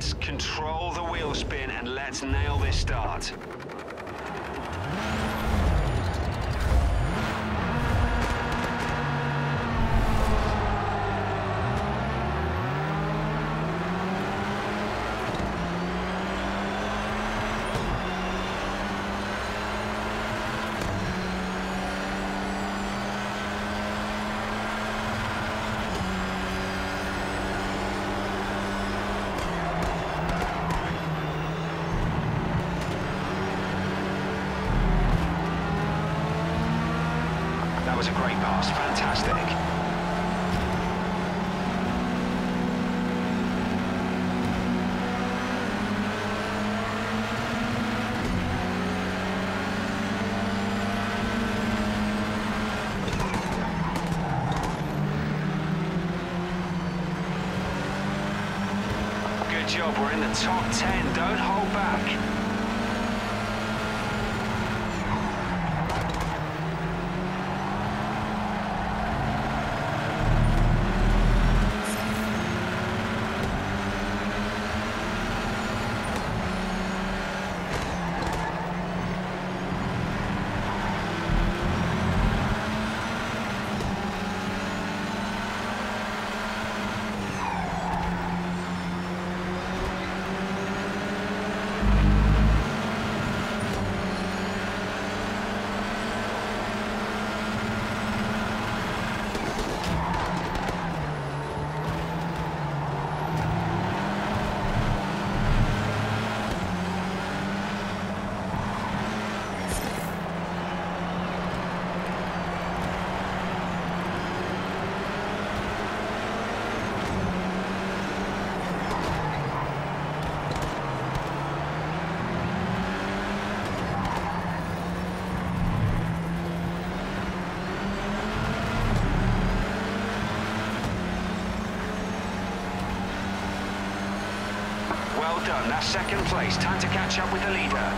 Yes, control the wheel spin and let's nail this start. That was a great pass, fantastic. Good job, we're in the top 10, don't hold back. Well done, that's second place. Time to catch up with the leader.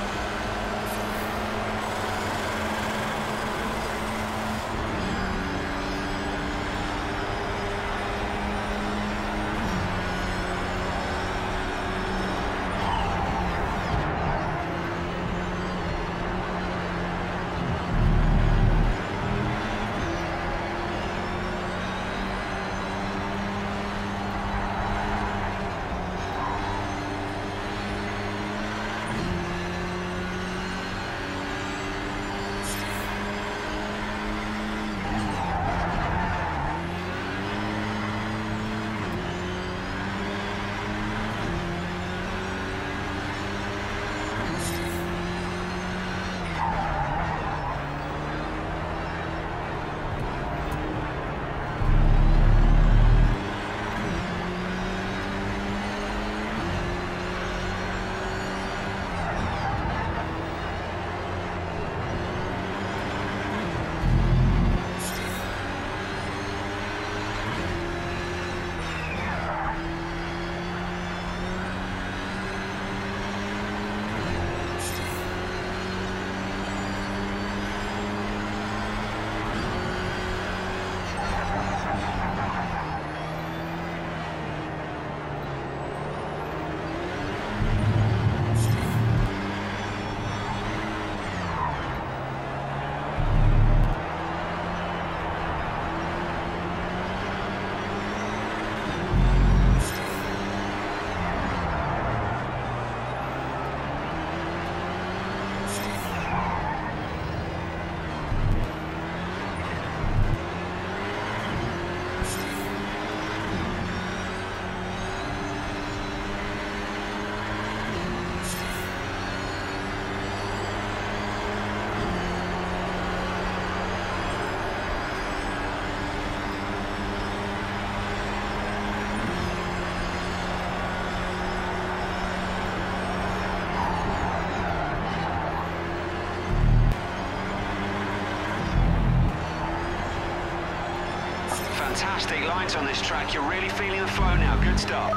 Fantastic lines on this track. You're really feeling the flow now. Good stuff.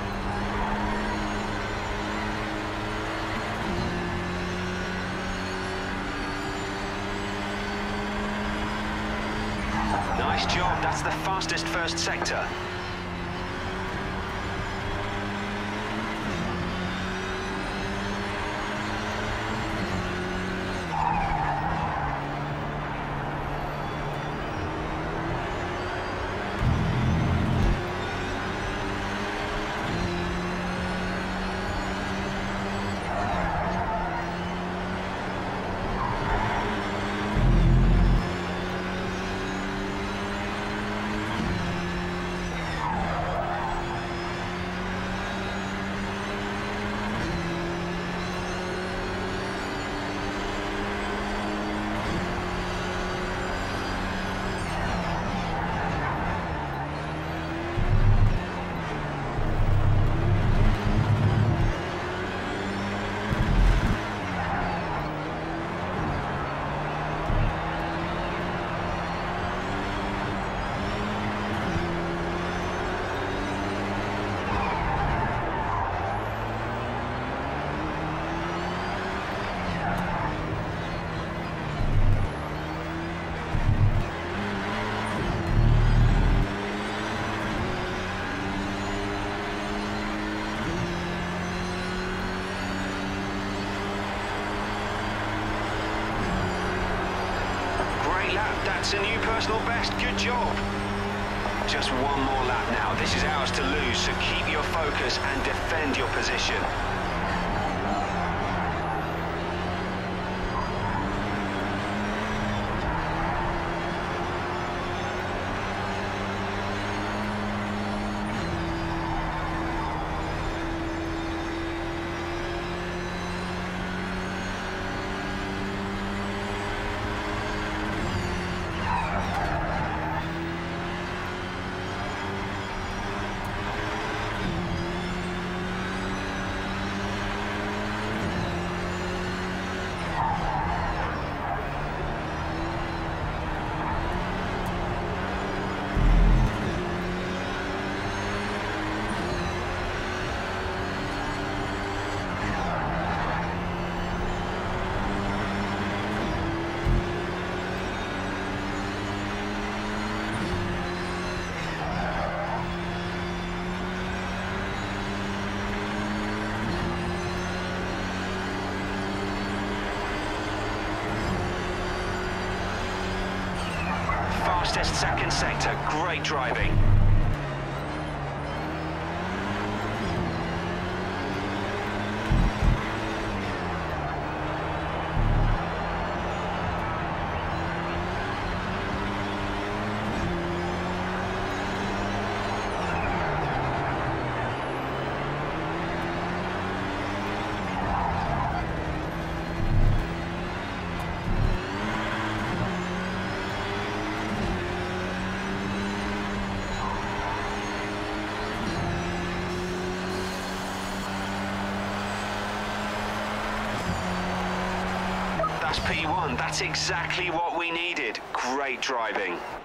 Nice job. That's the fastest first sector. That's a new personal best. Good job. Just one more lap now. This is ours to lose, so keep your focus and defend your position. Fastest second sector, great driving. That's P1, that's exactly what we needed. Great driving.